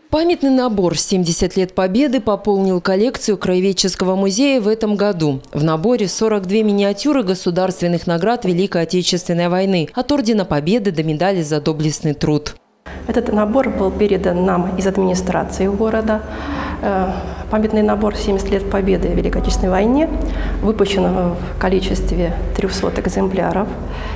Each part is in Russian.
Памятный набор «70 лет Победы» пополнил коллекцию Краеведческого музея в этом году. В наборе 42 миниатюры государственных наград Великой Отечественной войны, от Ордена Победы до медали за доблестный труд. Этот набор был передан нам из администрации города. Памятный набор «70 лет Победы в Великой Отечественной войне» выпущен в количестве 300 экземпляров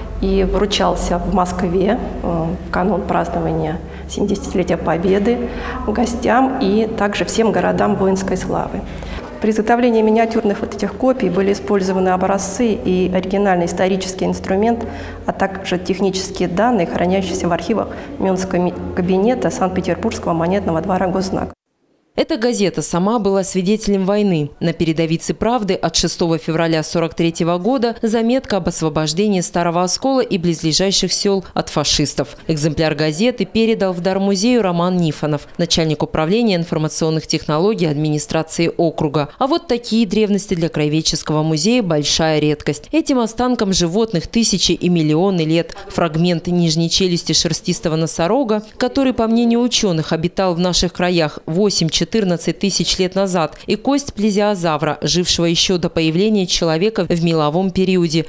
и вручался в Москве в канун празднования 70-летия Победы гостям и также всем городам воинской славы. При изготовлении миниатюрных вот этих копий были использованы образцы и оригинальный исторический инструмент, а также технические данные, хранящиеся в архивах Мюнхенского кабинета Санкт-Петербургского монетного двора «Гознак». Эта газета сама была свидетелем войны. На передовице «Правды» от 6 февраля 1943 года заметка об освобождении Старого Оскола и близлежащих сел от фашистов. Экземпляр газеты передал в дар музею Роман Нифонов, начальник управления информационных технологий администрации округа. А вот такие древности для Краеведческого музея – большая редкость. Этим останкам животных тысячи и миллионы лет. Фрагмент нижней челюсти шерстистого носорога, который, по мнению ученых, обитал в наших краях 8-14 тысяч лет назад, и кость плезиозавра, жившего еще до появления человека в меловом периоде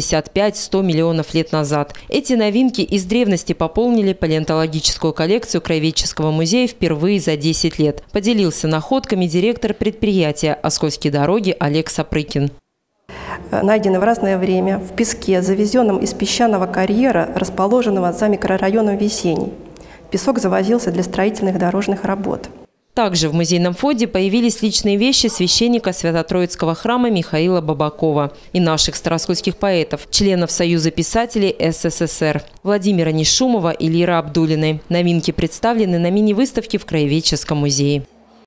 65-100 миллионов лет назад. Эти новинки из древности пополнили палеонтологическую коллекцию Краеведческого музея впервые за 10 лет. Поделился находками директор предприятия «Оскольские дороги» Олег Сапрыкин. Найдены в разное время в песке, завезенном из песчаного карьера, расположенного за микрорайоном Весенний. Песок завозился для строительных дорожных работ. Также в музейном фонде появились личные вещи священника Свято-Троицкого храма Михаила Бабакова и наших староскольских поэтов, членов Союза писателей СССР Владимира Нишумова и Лиры Абдуллиной. Новинки представлены на мини-выставке в Краеведческом музее.